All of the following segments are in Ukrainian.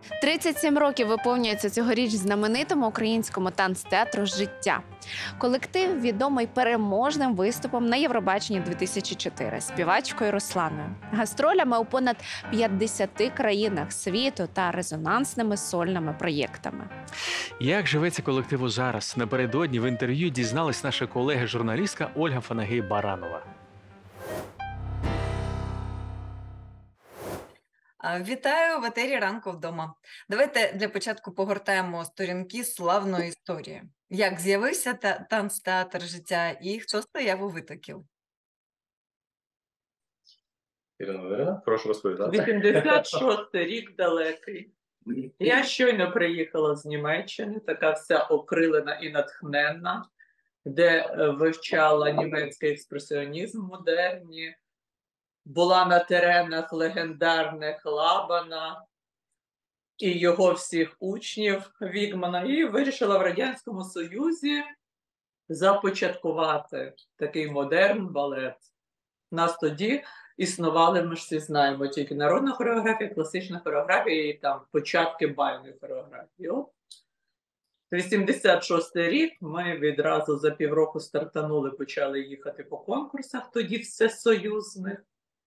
37 років виповнюється цьогоріч знаменитому українському танцтеатру «Життя». Колектив відомий переможним виступом на Євробаченні 2004, співачкою Русланою, гастролями у понад 50 країнах світу та резонансними сольними проєктами. Як живеться колективу зараз? Напередодні в інтерв'ю дізналась наша колега-журналістка Ольга Фанагей-Баранова. Вітаю в етері «Ранку вдома». Давайте для початку погортаємо сторінки славної історії. Як з'явився танцтеатр «Життя» і хто стояв у витоків? Ірина Валеріївна, прошу розповідати. 86-й рік далекий. Я щойно приїхала з Німеччини, така вся окрилена і натхненна, де вивчала німецький експресіонізм модерні, була на теренах легендарних Лабана і його всіх учнів Вігмана, і вирішила в Радянському Союзі започаткувати такий модерн балет. Нас тоді існували, ми ж всі знаємо, тільки народна хореографія, класична хореографія і там початки бальної хореографії. От. 86-й рік ми відразу за півроку стартанули, почали їхати по конкурсах, тоді всесоюзних.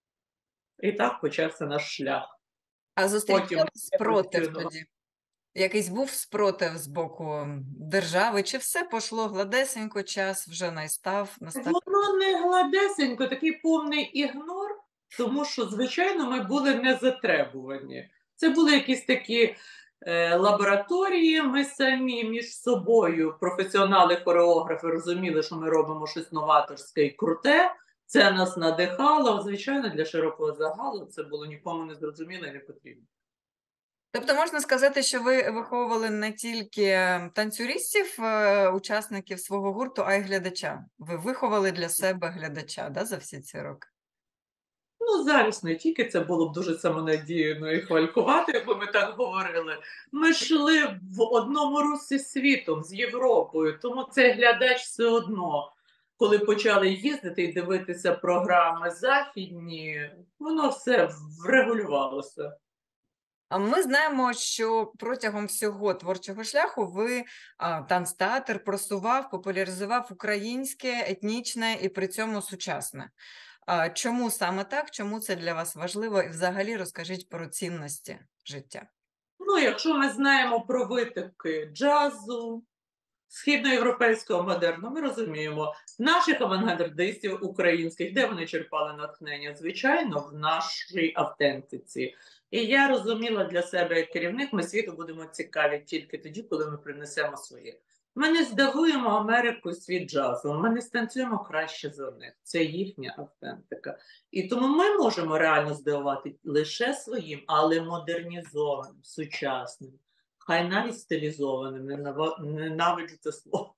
І так почався наш шлях. А зустрічав Потім спротив тоді? Якийсь був спротив з боку держави? Чи все пішло гладесенько, час вже настав? Воно не гладесенько, такий повний ігнор, тому що, звичайно, ми були не затребувані. Це були якісь такі лабораторії, ми самі між собою, професіонали-хореографи, розуміли, що ми робимо щось новаторське і круте. Це нас надихало, звичайно, для широкого загалу це було нікому не зрозуміло і не потрібно. Тобто можна сказати, що ви виховували не тільки танцюристів, учасників свого гурту, а й глядача. Ви виховали для себе глядача, да, за всі ці роки? Ну, зараз не тільки, це було б дуже самонадіяно і хвалькувати, якби ми так говорили. Ми йшли в одному русі з світом, з Європою, тому цей глядач все одно, коли почали їздити і дивитися програми західні, воно все врегулювалося. А ми знаємо, що протягом всього творчого шляху ви танцтеатр просував, популяризував українське, етнічне і при цьому сучасне. Чому саме так? Чому це для вас важливо? І взагалі розкажіть про цінності життя. Ну, якщо ми знаємо про витоки джазу, східноєвропейського модерну, ми розуміємо, наших авангардистів українських, де вони черпали натхнення? Звичайно, в нашій автентиці. І я розуміла для себе як керівник, ми світу будемо цікаві тільки тоді, коли ми принесемо своє. Ми не здивуємо Америку і світ джазу, ми не станцюємо краще за них. Це їхня автентика. І тому ми можемо реально здивувати лише своїм, але модернізованим, сучасним. Хай навіть стилізованим, ненавиджу це слово.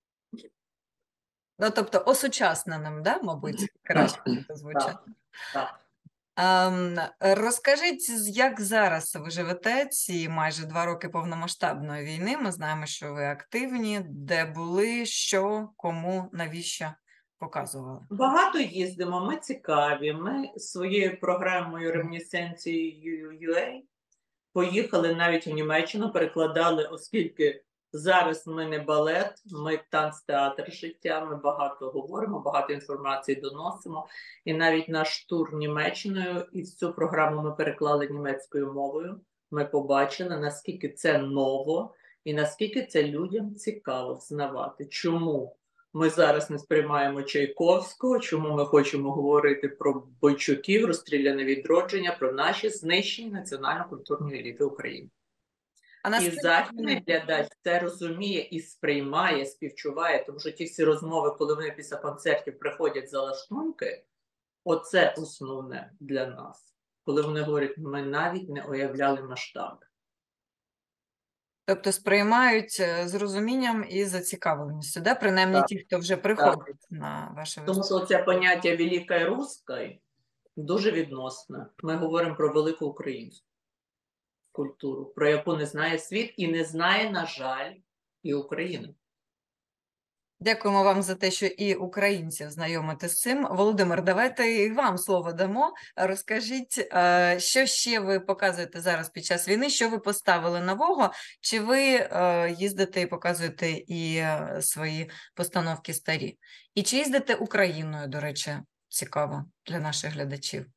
Ну, тобто осучасненим, да, мабуть, краще звучить. Так. Розкажіть, як зараз ви живете ці майже 2 роки повномасштабної війни? Ми знаємо, що ви активні, де були, що, кому, навіщо показували? Багато їздимо, ми цікаві. Ми своєю програмою «Ремінісценції UA» поїхали навіть у Німеччину, перекладали, оскільки зараз ми не балет, ми танцтеатр «Життя», ми багато говоримо, багато інформації доносимо. І навіть наш тур Німеччиною, і цю програму ми переклали німецькою мовою. Ми побачили, наскільки це ново і наскільки це людям цікаво взнавати. Чому ми зараз не сприймаємо Чайковського, чому ми хочемо говорити про Бойчуків, розстріляне відродження, про наші знищені національно-культурні еліти України. І західний глядач це розуміє і сприймає, співчуває, тому що ті всі розмови, коли вони після концертів приходять за лаштунки, оце основне для нас. Коли вони говорять, ми навіть не уявляли масштаби. Тобто сприймають з розумінням і зацікавленістю, да? Принаймні ті, хто вже приходить на ваше виступ. Тому що це поняття «великої руської» дуже відносне. Ми говоримо про велику українську культуру, про яку не знає світ і не знає, на жаль, і Україна. Дякуємо вам за те, що і українців знайомите з цим. Володимир, давайте і вам слово дамо. Розкажіть, що ще ви показуєте зараз під час війни, що ви поставили нового? Чи ви їздите і показуєте і свої постановки старі? І чи їздите Україною, до речі, цікаво для наших глядачів?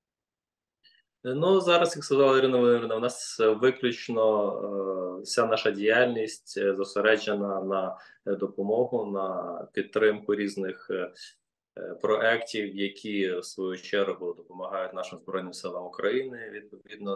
Ну, зараз, як сказала Ірина Володимирівна, у нас виключно вся наша діяльність зосереджена на допомогу, на підтримку різних проєктів, які, в свою чергу, допомагають нашим Збройним силам України. Відповідно,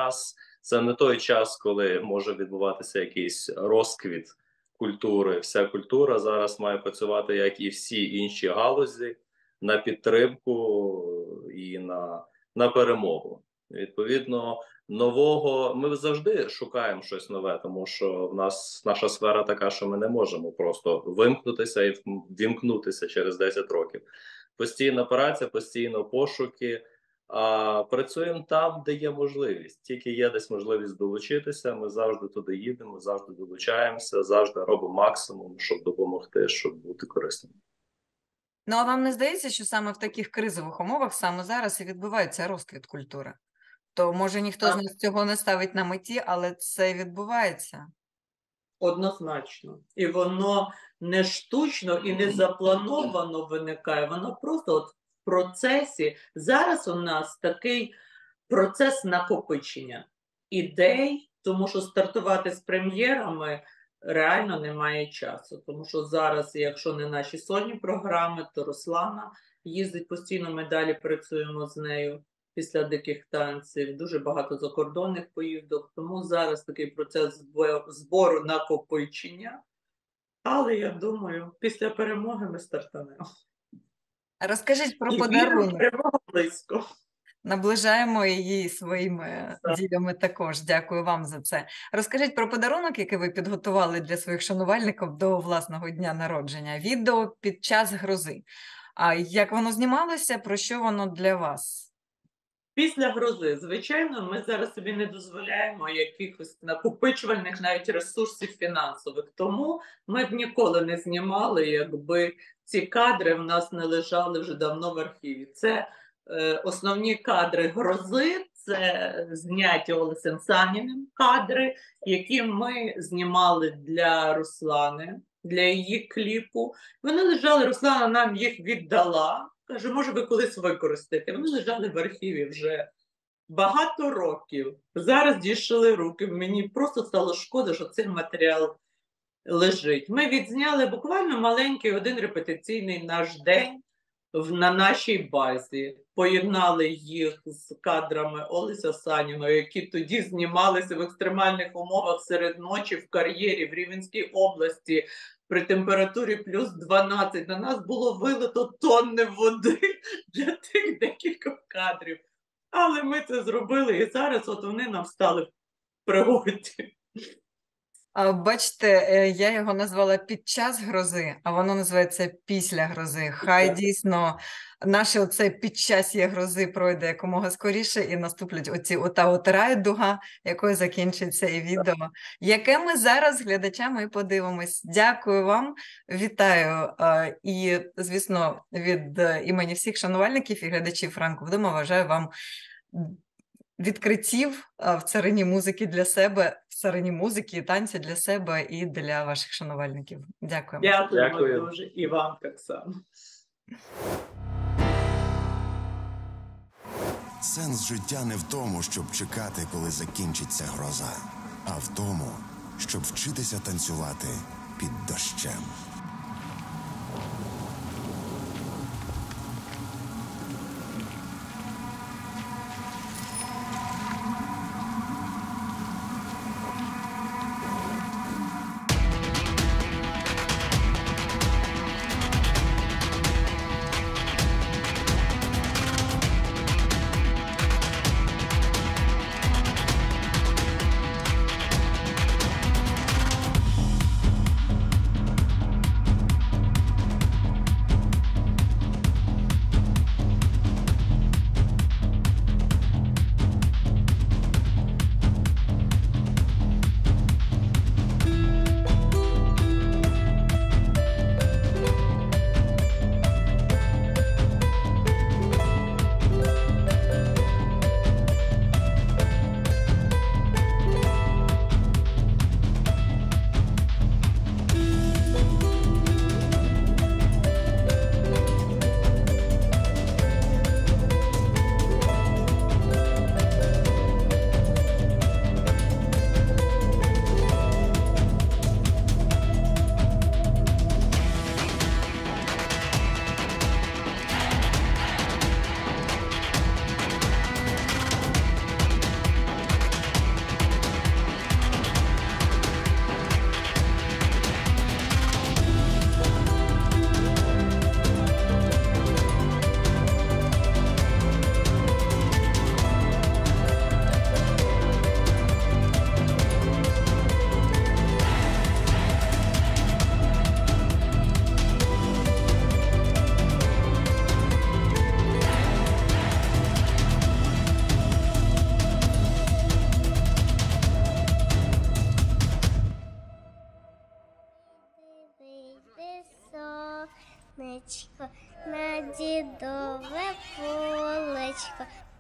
це не той час, коли може відбуватися якийсь розквіт культури. Вся культура зараз має працювати, як і всі інші галузі, на підтримку і на перемогу. Відповідно, нового ми завжди шукаємо щось нове, тому що в нас наша сфера така, що ми не можемо просто вимкнутися і вімкнутися через 10 років. Постійна праця, постійно пошуки. А працюємо там, де є можливість. Тільки є десь можливість долучитися, ми завжди туди їдемо, завжди долучаємося, завжди робимо максимум, щоб допомогти, щоб бути корисним. Ну, а вам не здається, що саме в таких кризових умовах саме зараз і відбувається розквіт культури? То, може, ніхто з нас цього не ставить на меті, але це відбувається. Однозначно. І воно не штучно і не заплановано виникає, воно просто от в процесі. Зараз у нас такий процес накопичення ідей, тому що стартувати з прем'єрами реально немає часу. Тому що зараз, якщо не наші сольні програми, то Руслана їздить постійно, ми далі працюємо з нею після диких танців, дуже багато закордонних поїздок, тому зараз такий процес збору накопичення. Але я думаю, після перемоги ми стартанемо. Розкажіть про І подарунок. перемога близько. Наближаємо її своїми діями також. Дякую вам за це. Розкажіть про подарунок, який ви підготували для своїх шанувальників до власного дня народження. Відео під час грози. А як воно знімалося, про що воно для вас? Після грози, звичайно, ми зараз собі не дозволяємо якихось накопичувальних навіть ресурсів фінансових. Тому ми б ніколи не знімали, якби ці кадри в нас не лежали вже давно в архіві. Це основні кадри грози, це зняті Олесем Саніним кадри, які ми знімали для Руслани, для її кліпу. Вони лежали, Руслана нам їх віддала. Каже, може ви колись використаєте. Вони лежали в архіві вже багато років. Зараз дійшли руки. Мені просто стало шкода, що цей матеріал лежить. Ми відзняли буквально маленький один репетиційний наш день на нашій базі. Поєднали їх з кадрами Олеся Саніного, які тоді знімалися в екстремальних умовах серед ночі в кар'єрі в Рівненській області. При температурі плюс 12 на нас було вилито тонни води для тих декількох кадрів. Але ми це зробили, і зараз от вони нам стали в пригоді. Бачите, я його назвала «Під час грози», а воно називається «Після грози». Хай дійсно наше оце «Під час є грози» пройде якомога скоріше і наступлять ота райдуга, якою закінчиться і відео, яке ми зараз з глядачами і подивимось. Дякую вам, вітаю. І, звісно, від імені всіх шанувальників і глядачів «Ранку вдома» бажаю вам відкриттів в царині музики для себе, в царині музики і танця для себе і для ваших шанувальників. Дякую. Дякую дуже. І вам так само. Сенс життя не в тому, щоб чекати, коли закінчиться гроза, а в тому, щоб вчитися танцювати під дощем. сонечко, на дідове полечко